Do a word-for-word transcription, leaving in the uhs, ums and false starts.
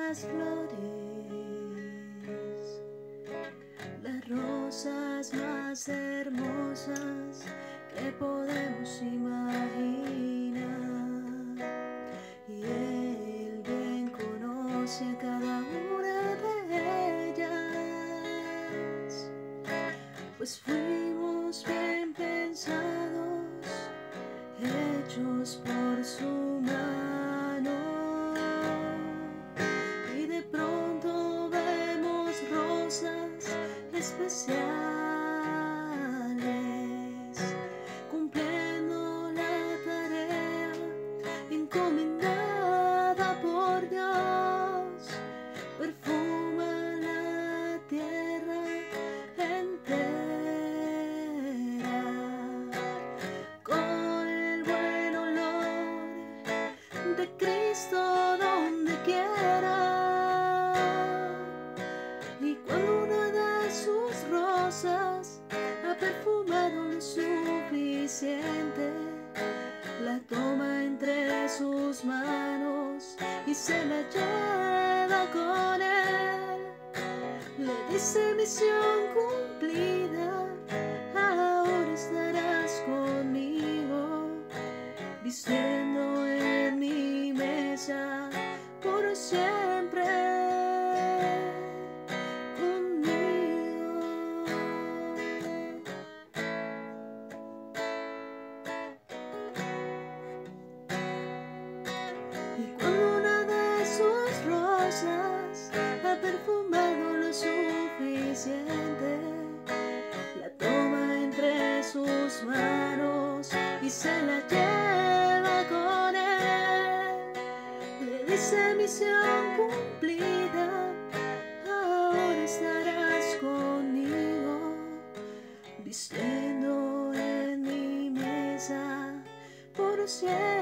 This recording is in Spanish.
las flores, las rosas más hermosas que podemos imaginar. Y Él bien conoce a cada una de ellas, pues fuimos bien pensados, hechos por su mano. Y de pronto vemos rosas especiales cumpliendo la tarea encomendada por Dios, perfuma la tierra entera con el buen olor de Cristo donde quiera. Y cuando una de sus rosas ha perfumado lo suficiente, la toma entre sus manos y se la lleva con él. Le dice: misión cumplida, ahora estarás conmigo, vistiendo en mi mesa por siempre conmigo. Y cuando una de sus rosas ha perfumado lo suficiente, la toma entre sus manos y se la lleva con él. Le dice: misión cumplida, ahora estarás conmigo, vistiendo en mi mesa por siempre.